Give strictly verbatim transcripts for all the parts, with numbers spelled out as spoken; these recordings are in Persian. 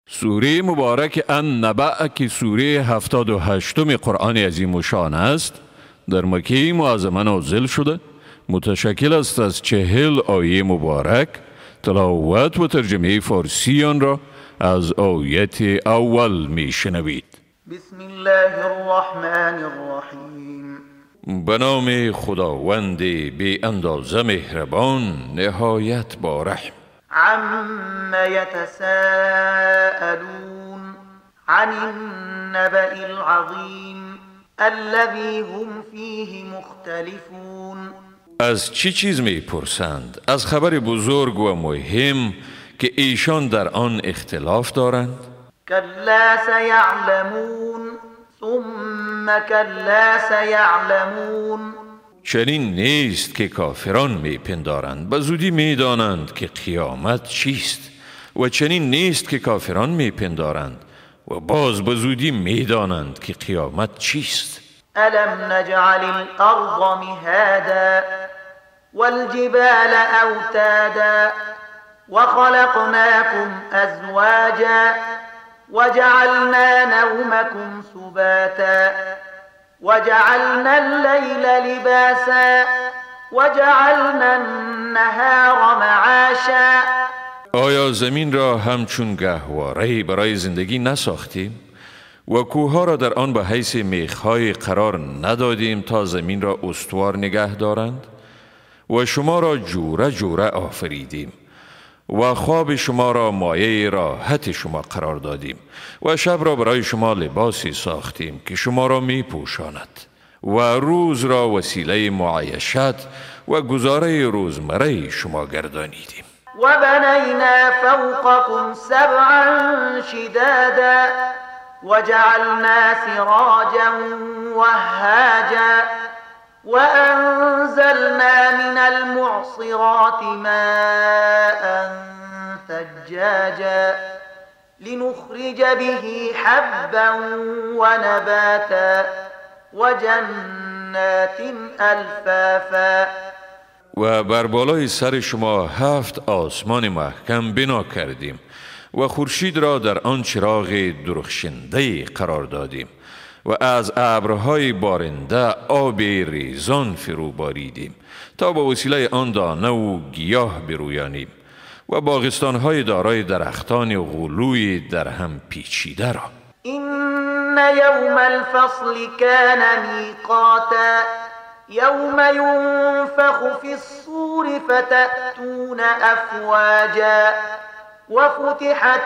سوره مبارک النبأ که سوره هفتاد و هشتم قرآن عظیم و شان است، در مکه معظمه نازل شده، متشکل است از چهل آیه مبارک. تلاوت و ترجمه فارسی آن را از آیت اول می شنوید. بسم الله الرحمن الرحیم. به نام خداوند بی اندازه مهربان، نهایت با رحم. عم يتساءلون عن النبأ العظیم الذي هم فيه مختلفون. از چی چیز می پرسند؟ از خبر بزرگ و مهم که ایشان در آن اختلاف دارند؟ كلا سيعلمون ثم كلا سيعلمون. چنین نیست که کافران می پندارند، به زودی می دانند که قیامت چیست، و چنین نیست که کافران می پندارند و باز به زودی می دانند که قیامت چیست. ألم نجعل الأرض مهادا والجبال أوتادا وخلقناكم أزواجا وجعلنا نومكم سباتا وجعلنا الليل لباسا وجعلنا النهار معاشا. آیا زمین را همچون گهواره برای زندگی نساختیم و کوهها را در آن به حیث میخهای قرار ندادیم تا زمین را استوار نگه دارند؟ و شما را جوره جوره آفریدیم و خواب شما را مایه راحت شما قرار دادیم و شب را برای شما لباسی ساختیم که شما را می پوشاند و روز را وسیله معیشت و گزاره روزمره شما گردانیدیم. و بنینا فوقكم سبعا شدادا وجعلنا سراجا وهاجا وأنزلنا من المعصرات ماء ثجاجا لنخرج به حبا ونباتا وجنات الفافا. و بر بالای سر شما هفت آسمان محکم بنا کردیم و خورشید را در آن چراغ درخشنده قرار دادیم و از ابرهای بارنده آب ریزان فرو باریدیم تا با وسیله آن دانه و گیاه برویانیم و باغستانهای دارای درختان غلوی در هم پیچیده را. این یوم الفصل کان میقاتا یوم ینفخ فی الصور فتأتون افواجا وفتحت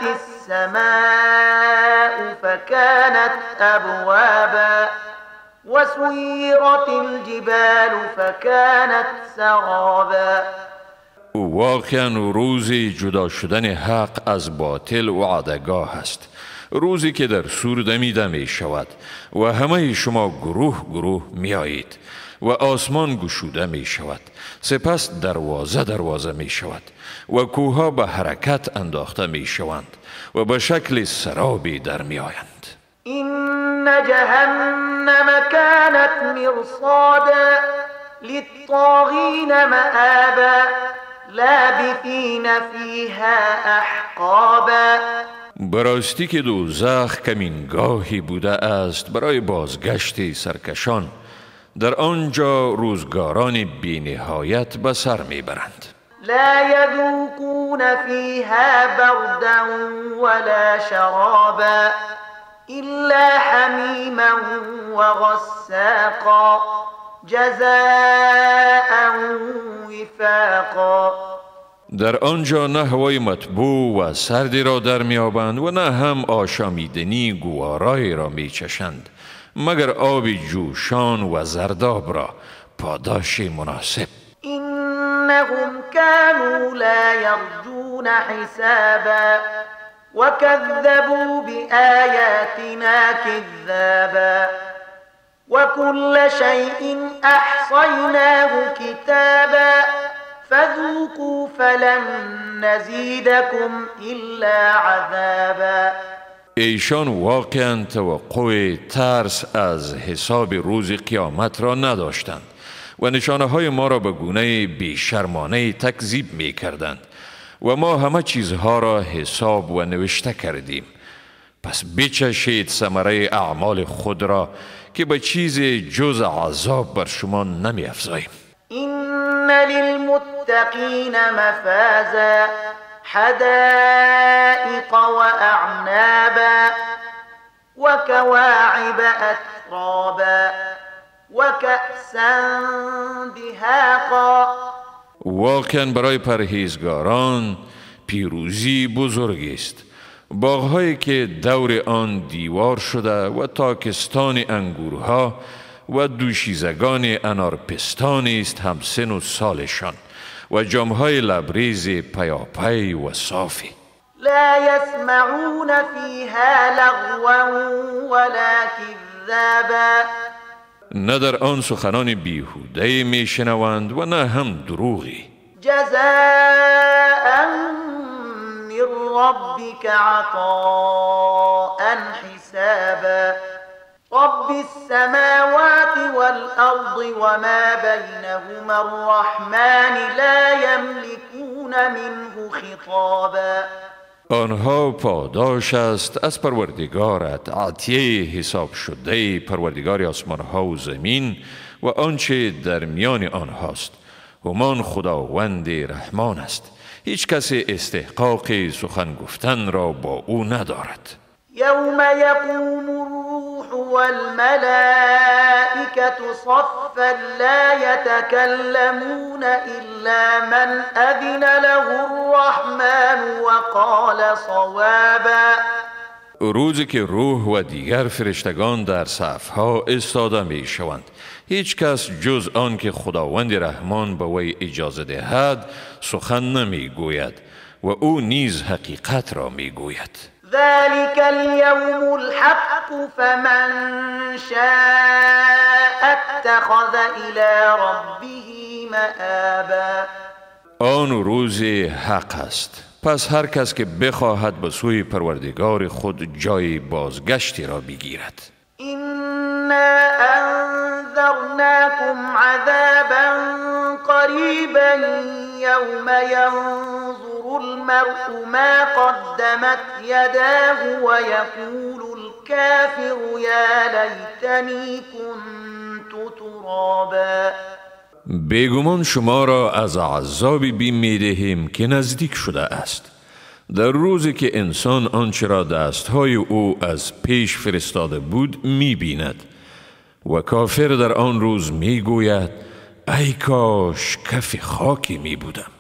السماء فكانت أبوابا وسيرت الجبال فكانت سرابا. واقعا روزی جدا شدن حق از باطل وعدگاه است، روزی که در سور دمیده می شود و همه شما گروه گروه می آیید و آسمان گشوده می شود، سپس دروازه دروازه می شود و کوها به حرکت انداخته می شوند و به شکل سرابی در می آیند. این جهنم کانت مرصادا للطاغین مآبا لابثین فیها احقابا. براستی که دوزخ کمینگاهی بوده است برای بازگشت سرکشان، در آنجا روزگاران بی نهایت به سر می برند. لا يذوقون فيها بردا ولا شرابا إلا حميما وغساقا جزاء وفاقا. در آنجا نه هوای مطبوع و سردی را در میابند و نه هم آشامیدنی گوارایی را میچشند، مگر آب جوشان و زرداب را پاداش مناسب. إنهم كانوا لا يرجون حسابا وكذبوا بآياتنا كذابا وكل شيء أحصيناه كتابا فذوقوا فلن نزيدكم إلا عذابا. ایشان واقعا توقع ترس از حساب روز قیامت را نداشتند و نشانه های ما را به گونه بیشرمانه تکذیب می کردند و ما همه چیزها را حساب و نوشته کردیم. پس بچشید ثمره اعمال خود را که به چیز جز عذاب بر شما نمی افزاییم. این للمتقین مفازا حدائق و اعنابا و کواعب اترابا و کأسا دهاقا. واقعا برای پرهیزگاران پیروزی بزرگ است. باغهایی که دور آن دیوار شده و تاکستان انگورها و دوشیزگان انارپستان است همسن و سالشان و جامهای لبریز پیاپی و صافی. لا يسمعون فيها لغوا ولا كذابا. نه در آن سخنان بیهوده می شنوند و نه هم دروغی. جزاء من ربك عطاء حسابا. رب السماوات والأرض وما بينهما الرحمن لا يملكون منه خطابا. آنها پاداش است از پروردگارت، عطیه حساب شده پروردگار آسمانها و زمین و آنچه در میان آنهاست. همان خداوند رحمان است، هیچ کسی استحقاق سخن گفتن را با او ندارد. یوم یقوم الروح والملائکة صفا لا يتكلمون إلا من أذن له الرحمن وقال صوابا. روزی که روح و دیگر فرشتگان در صفها استاده می شوند، هیچ کس جز آن که خداوند رحمان به وی اجازه دهد سخن نمی گوید و او نیز حقیقت را می گوید. ذلك اليوم الحق فمن شاء اتخذ إلى ربه مآبا. آن روز حق است، پس هر کس که بخواهد به سوی پروردگار خود جای بازگشتی را بگیرد. إنا أنذرناكم عذابا قريبا يوم ينظر المرء ما قدمت يداه ويقول الكافر يا ليتني كنت ترابا. بیگمان شما را از عذابی بیم می دهیم که نزدیک شده است، در روزی که انسان آنچه را دستهای او از پیش فرستاده بود می بیند و کافر در آن روز می گوید ای کاش کف خاکی می بودم.